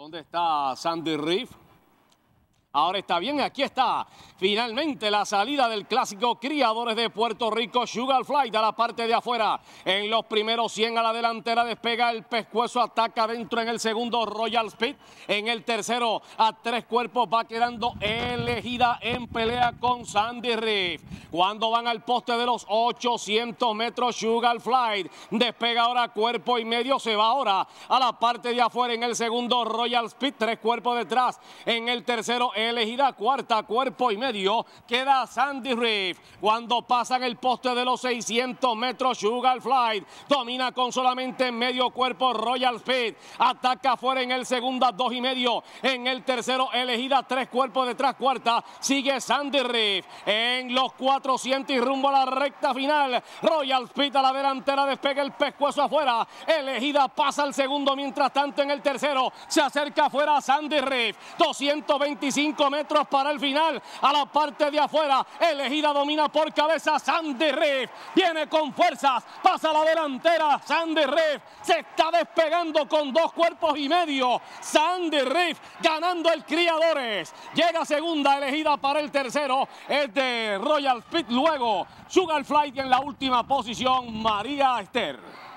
¿Dónde está Sandy Reef? Ahora está bien, aquí está. Finalmente la salida del clásico Criadores de Puerto Rico, Sugar Flight a la parte de afuera. En los primeros 100 a la delantera despega el pescuezo, ataca dentro en el segundo Royal Speed. En el tercero a 3 cuerpos va quedando Elegida en pelea con Sandy Reef. Cuando van al poste de los 800 metros, Sugar Flight despega ahora cuerpo y medio, se va ahora a la parte de afuera en el segundo Royal Speed, 3 cuerpos detrás. En el tercero Elegida, cuarta, cuerpo y medio, queda Sandy Reef. Cuando pasan el poste de los 600 metros, Sugar Flight domina con solamente medio cuerpo Royal Speed, ataca afuera en el segundo a 2 y medio, en el tercero Elegida, 3 cuerpos detrás, cuarta, sigue Sandy Reef. En los 400 y rumbo a la recta final, Royal Speed a la delantera, despega el pescuezo afuera, Elegida pasa al segundo, mientras tanto en el tercero se acerca afuera Sandy Reef, 225 metros para el final, a la parte de afuera, Elegida domina por cabeza, Sandy Reef viene con fuerzas, pasa a la delantera, Sandy Reef se está despegando con 2 cuerpos y medio, Sandy Reef ganando el Criadores, llega segunda, Elegida para el tercero, es de Royal Speed, luego Sugar Flight y en la última posición María Esther.